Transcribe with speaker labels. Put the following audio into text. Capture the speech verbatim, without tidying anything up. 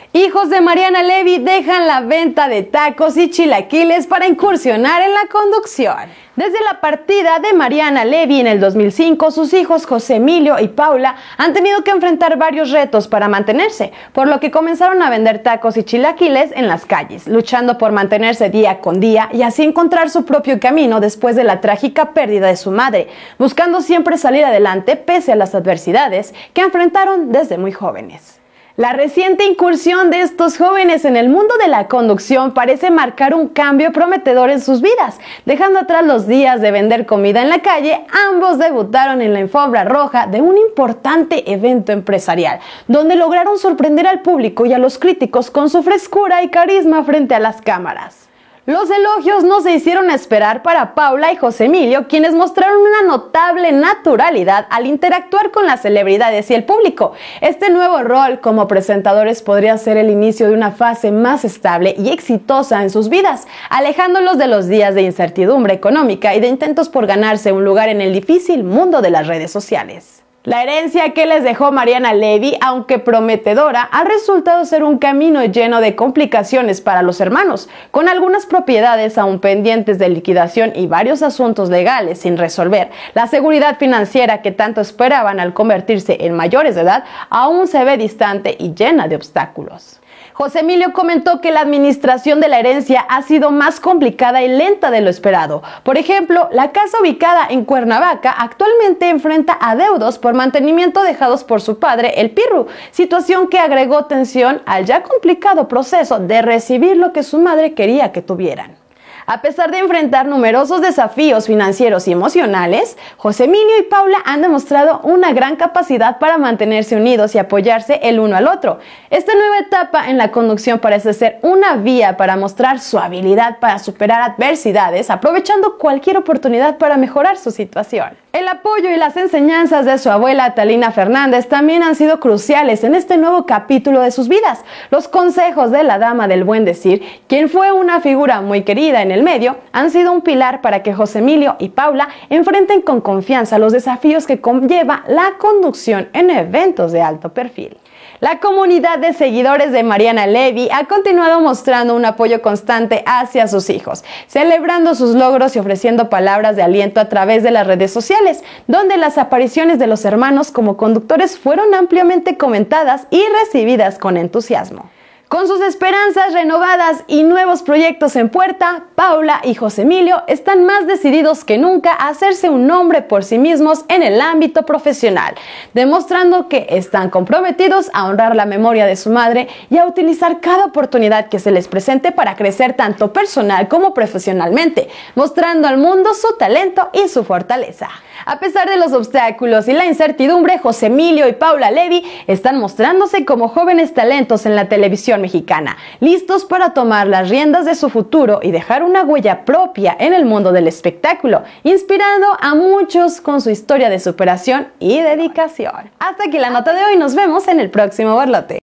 Speaker 1: Hijos de Mariana Levy dejan la venta de tacos y chilaquiles para incursionar en la conducción. Desde la partida de Mariana Levy en el dos mil cinco, sus hijos José Emilio y Paula han tenido que enfrentar varios retos para mantenerse, por lo que comenzaron a vender tacos y chilaquiles en las calles, luchando por mantenerse día con día y así encontrar su propio camino después de la trágica pérdida de su madre, buscando siempre salir adelante pese a las adversidades que enfrentaron desde muy jóvenes. La reciente incursión de estos jóvenes en el mundo de la conducción parece marcar un cambio prometedor en sus vidas. Dejando atrás los días de vender comida en la calle, ambos debutaron en la alfombra roja de un importante evento empresarial, donde lograron sorprender al público y a los críticos con su frescura y carisma frente a las cámaras. Los elogios no se hicieron esperar para Paula y José Emilio, quienes mostraron una notable naturalidad al interactuar con las celebridades y el público. Este nuevo rol como presentadores podría ser el inicio de una fase más estable y exitosa en sus vidas, alejándolos de los días de incertidumbre económica y de intentos por ganarse un lugar en el difícil mundo de las redes sociales. La herencia que les dejó Mariana Levy, aunque prometedora, ha resultado ser un camino lleno de complicaciones para los hermanos, con algunas propiedades aún pendientes de liquidación y varios asuntos legales sin resolver. La seguridad financiera que tanto esperaban al convertirse en mayores de edad aún se ve distante y llena de obstáculos. José Emilio comentó que la administración de la herencia ha sido más complicada y lenta de lo esperado. Por ejemplo, la casa ubicada en Cuernavaca actualmente enfrenta adeudos por mantenimiento dejados por su padre, el Pirru, situación que agregó tensión al ya complicado proceso de recibir lo que su madre quería que tuvieran. A pesar de enfrentar numerosos desafíos financieros y emocionales, José Emilio y Paula han demostrado una gran capacidad para mantenerse unidos y apoyarse el uno al otro. Esta nueva etapa en la conducción parece ser una vía para mostrar su habilidad para superar adversidades, aprovechando cualquier oportunidad para mejorar su situación. El apoyo y las enseñanzas de su abuela Talina Fernández también han sido cruciales en este nuevo capítulo de sus vidas. Los consejos de la dama del buen decir, quien fue una figura muy querida en el medio, han sido un pilar para que José Emilio y Paula enfrenten con confianza los desafíos que conlleva la conducción en eventos de alto perfil. La comunidad de seguidores de Mariana Levy ha continuado mostrando un apoyo constante hacia sus hijos, celebrando sus logros y ofreciendo palabras de aliento a través de las redes sociales, donde las apariciones de los hermanos como conductores fueron ampliamente comentadas y recibidas con entusiasmo. Con sus esperanzas renovadas y nuevos proyectos en puerta, Paula y José Emilio están más decididos que nunca a hacerse un nombre por sí mismos en el ámbito profesional, demostrando que están comprometidos a honrar la memoria de su madre y a utilizar cada oportunidad que se les presente para crecer tanto personal como profesionalmente, mostrando al mundo su talento y su fortaleza. A pesar de los obstáculos y la incertidumbre, José Emilio y Paula Levy están mostrándose como jóvenes talentos en la televisión mexicana, listos para tomar las riendas de su futuro y dejar una huella propia en el mundo del espectáculo, inspirando a muchos con su historia de superación y dedicación. Hasta aquí la nota de hoy, nos vemos en el próximo Borlote.